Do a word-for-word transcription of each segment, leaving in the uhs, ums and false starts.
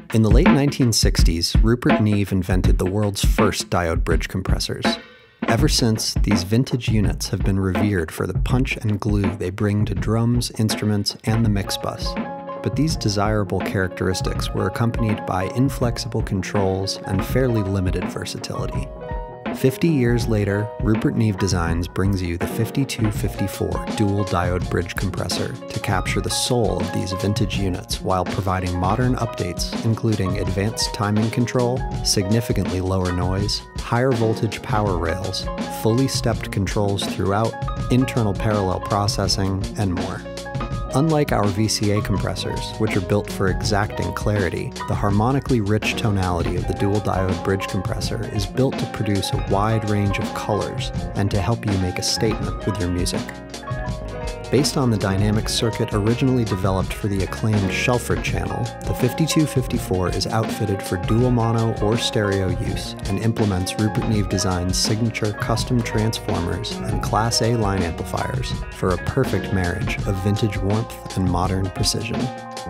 In the late nineteen sixties, Rupert Neve invented the world's first diode bridge compressors. Ever since, these vintage units have been revered for the punch and glue they bring to drums, instruments, and the mix bus. But these desirable characteristics were accompanied by inflexible controls and fairly limited versatility. Fifty years later, Rupert Neve Designs brings you the fifty-two fifty-four Dual Diode Bridge Compressor to capture the soul of these vintage units while providing modern updates including advanced timing control, significantly lower noise, higher voltage power rails, fully stepped controls throughout, internal parallel processing, and more. Unlike our V C A compressors, which are built for exacting clarity, the harmonically rich tonality of the Dual Diode Bridge Compressor is built to produce a wide range of colors and to help you make a statement with your music. Based on the dynamic circuit originally developed for the acclaimed Shelford channel, the fifty-two fifty-four is outfitted for dual mono or stereo use and implements Rupert Neve Designs' signature custom transformers and Class A line amplifiers for a perfect marriage of vintage warmth and modern precision.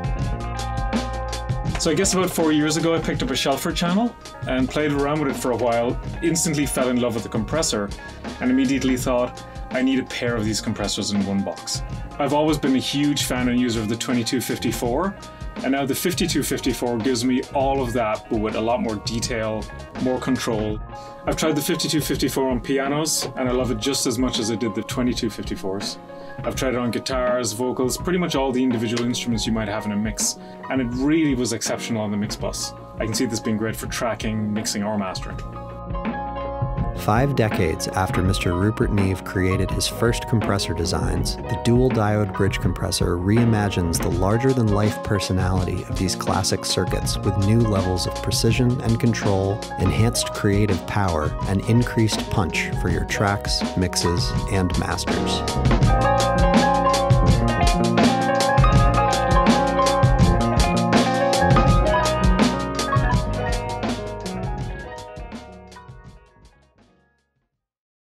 So I guess about four years ago I picked up a Shelford channel and played around with it for a while, instantly fell in love with the compressor and immediately thought, I need a pair of these compressors in one box. I've always been a huge fan and user of the twenty-two fifty-four, and now the fifty-two fifty-four gives me all of that, but with a lot more detail, more control. I've tried the fifty-two fifty-four on pianos, and I love it just as much as I did the twenty-two fifty-fours. I've tried it on guitars, vocals, pretty much all the individual instruments you might have in a mix, and it really was exceptional on the mix bus. I can see this being great for tracking, mixing, or mastering. Five decades after Mister Rupert Neve created his first compressor designs, the Dual Diode Bridge Compressor reimagines the larger-than-life personality of these classic circuits with new levels of precision and control, enhanced creative power, and increased punch for your tracks, mixes, and masters.